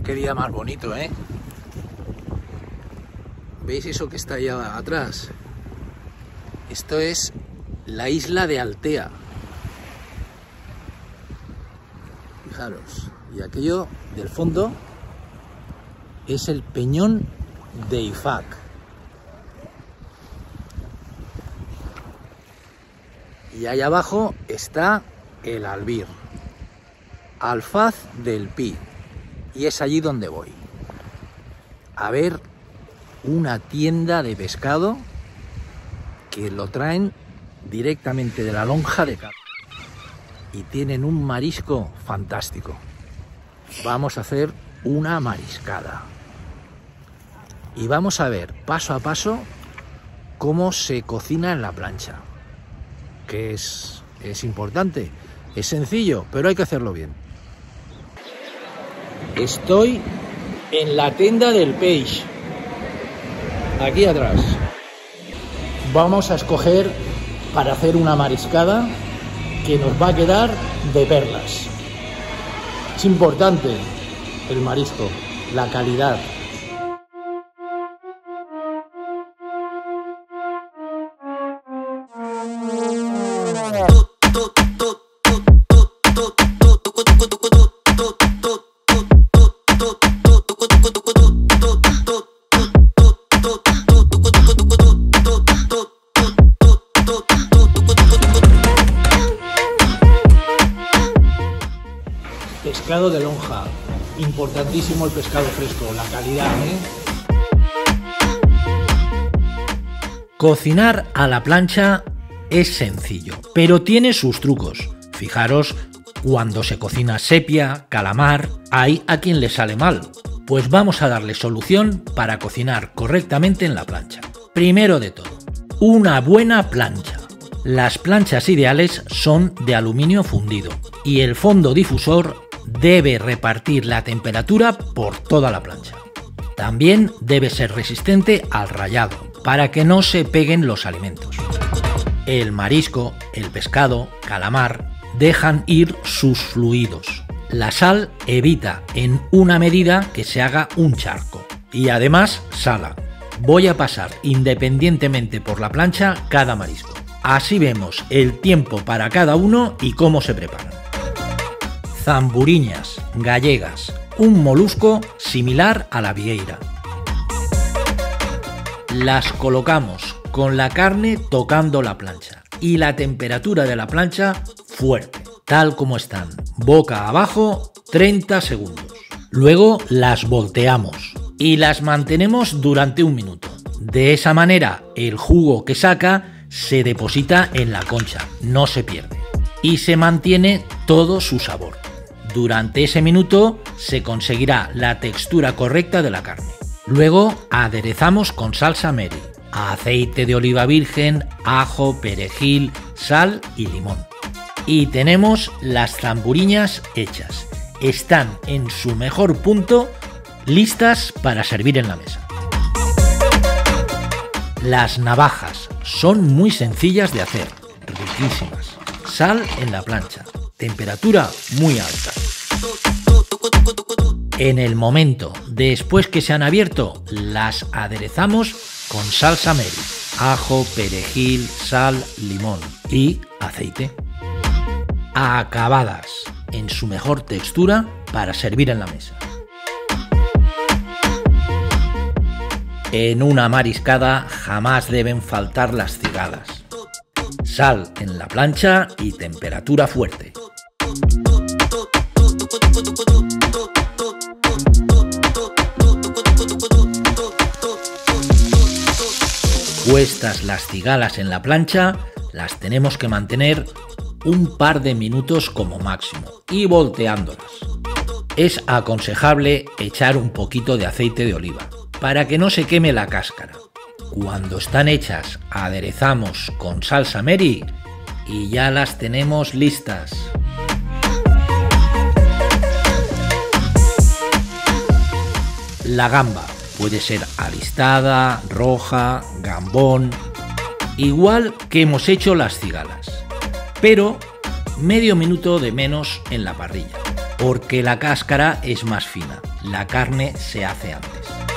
Qué día más bonito, ¿eh? ¿Veis eso que está allá atrás? Esto es la isla de Altea. Fijaros. Y aquello del fondo es el peñón de Ifac. Y allá abajo está el Albir, Alfaz del Pi. Y es allí donde voy. A ver una tienda de pescado que lo traen directamente de la lonja de Cádiz. Y tienen un marisco fantástico. Vamos a hacer una mariscada. Y vamos a ver paso a paso cómo se cocina en la plancha. Que es importante, es sencillo, pero hay que hacerlo bien. Estoy en la tienda del peix, aquí atrás. Vamos a escoger para hacer una mariscada que nos va a quedar de perlas. Es importante el marisco, la calidad. Pescado de lonja, importantísimo el pescado fresco, la calidad, ¿eh? Cocinar a la plancha es sencillo, pero tiene sus trucos. Fijaros, cuando se cocina sepia, calamar, hay a quien le sale mal. Pues vamos a darle solución para cocinar correctamente en la plancha. Primero de todo, una buena plancha. Las planchas ideales son de aluminio fundido y el fondo difusor debe repartir la temperatura por toda la plancha. También debe ser resistente al rayado para que no se peguen los alimentos. El marisco, el pescado, calamar dejan ir sus fluidos. La sal evita en una medida que se haga un charco y además sala. Voy a pasar independientemente por la plancha cada marisco. Así vemos el tiempo para cada uno y cómo se preparan. Zamburiñas gallegas, un molusco similar a la vieira. Las colocamos con la carne tocando la plancha y la temperatura de la plancha fuerte, tal como están, boca abajo, 30 segundos. Luego las volteamos y las mantenemos durante un minuto. De esa manera el jugo que saca se deposita en la concha, no se pierde y se mantiene todo su sabor. Durante ese minuto se conseguirá la textura correcta de la carne. Luego aderezamos con salsa Mary, aceite de oliva virgen, ajo, perejil, sal y limón. Y tenemos las zamburiñas hechas. Están en su mejor punto, listas para servir en la mesa. Las navajas son muy sencillas de hacer, riquísimas. Sal en la plancha, temperatura muy alta. En el momento después que se han abierto, las aderezamos con salsa Mary, ajo, perejil, sal, limón y aceite. Acabadas en su mejor textura para servir en la mesa. En una mariscada jamás deben faltar las cigalas. Sal en la plancha y temperatura fuerte. Puestas las cigalas en la plancha, las tenemos que mantener un par de minutos como máximo y volteándolas. Es aconsejable echar un poquito de aceite de oliva para que no se queme la cáscara. Cuando están hechas, aderezamos con salsa Mary y ya las tenemos listas. La gamba puede ser alistada, roja, gambón, igual que hemos hecho las cigalas, pero medio minuto de menos en la parrilla, porque la cáscara es más fina. la carne se hace antes.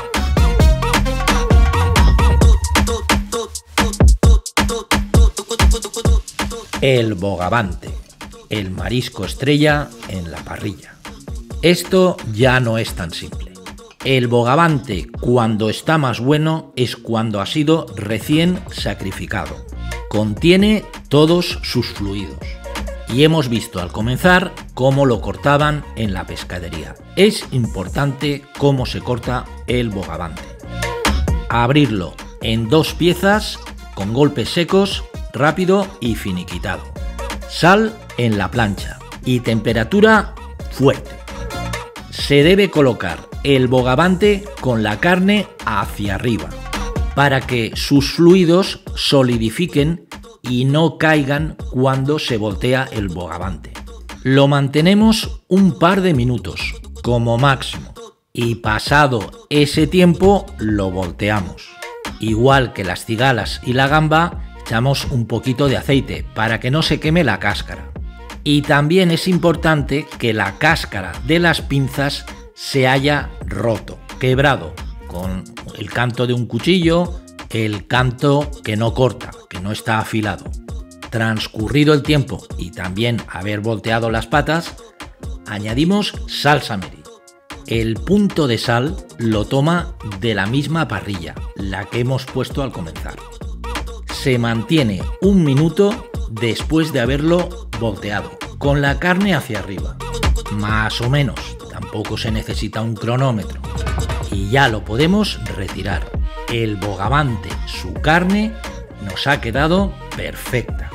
El bogavante, el marisco estrella en la parrilla. Esto ya no es tan simple. El bogavante, cuando está más bueno, es cuando ha sido recién sacrificado. Contiene todos sus fluidos. Y hemos visto al comenzar cómo lo cortaban en la pescadería. Es importante cómo se corta el bogavante. Abrirlo en 2 piezas con golpes secos, rápido y finiquitado. Sal en la plancha y temperatura fuerte. Se debe colocar el bogavante con la carne hacia arriba para que sus fluidos solidifiquen y no caigan cuando se voltea el bogavante. Lo mantenemos un par de minutos como máximo y pasado ese tiempo lo volteamos. Igual que las cigalas y la gamba, echamos un poquito de aceite para que no se queme la cáscara. Y también es importante que la cáscara de las pinzas se haya roto, quebrado, con el canto de un cuchillo, el canto que no corta, que no está afilado. Transcurrido el tiempo y también haber volteado las patas, añadimos salsa Mary. El punto de sal lo toma de la misma parrilla, la que hemos puesto al comenzar. Se mantiene 1 minuto después de haberlo volteado, con la carne hacia arriba. Más o menos, tampoco se necesita un cronómetro. Y ya lo podemos retirar. El bogavante, su carne, nos ha quedado perfecta.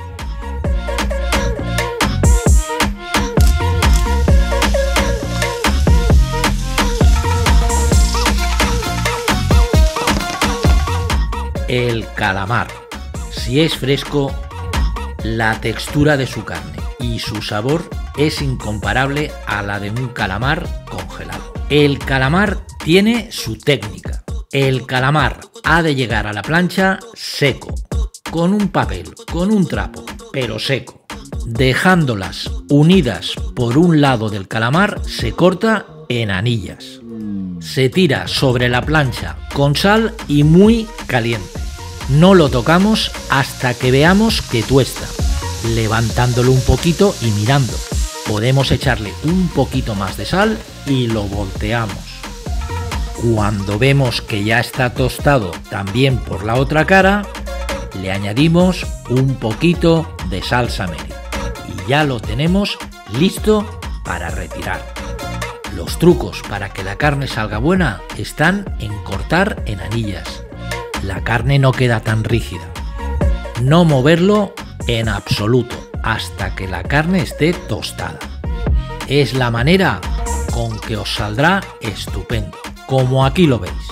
El calamar. Si es fresco, la textura de su carne y su sabor es incomparable a la de un calamar congelado. El calamar tiene su técnica. El calamar ha de llegar a la plancha seco, con un papel, con un trapo, pero seco. Dejándolas unidas por un lado del calamar, se corta en anillas. Se tira sobre la plancha con sal y muy caliente. No lo tocamos hasta que veamos que tuesta, levantándolo un poquito y mirando. Podemos echarle un poquito más de sal y lo volteamos. Cuando vemos que ya está tostado también por la otra cara, le añadimos un poquito de salsa Mary y ya lo tenemos listo para retirar. Los trucos para que la carne salga buena están en cortar en anillas. La carne no queda tan rígida. No moverlo en absoluto hasta que la carne esté tostada. Es la manera con que os saldrá estupendo, como aquí lo veis.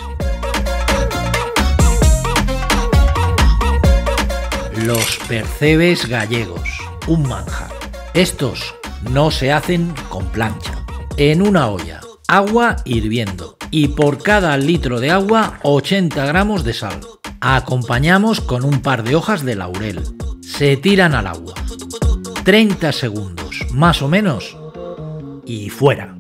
Los percebes gallegos, un manjar. Estos no se hacen con plancha. En una olla, agua hirviendo y por cada litro de agua 80 gramos de sal. Acompañamos con un par de hojas de laurel. Se tiran al agua. 30 segundos, más o menos, y fuera.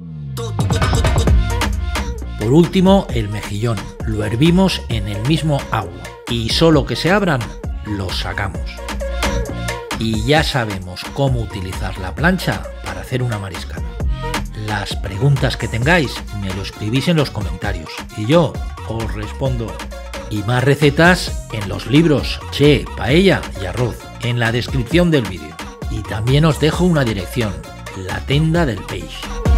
Por último, el mejillón. Lo hervimos en el mismo agua y solo que se abran, los sacamos. Y ya sabemos cómo utilizar la plancha para hacer una mariscada. Las preguntas que tengáis me lo escribís en los comentarios y yo os respondo. Y más recetas en los libros Che, Paella y Arroz, en la descripción del vídeo. Y también os dejo una dirección, la Tenda del Peix.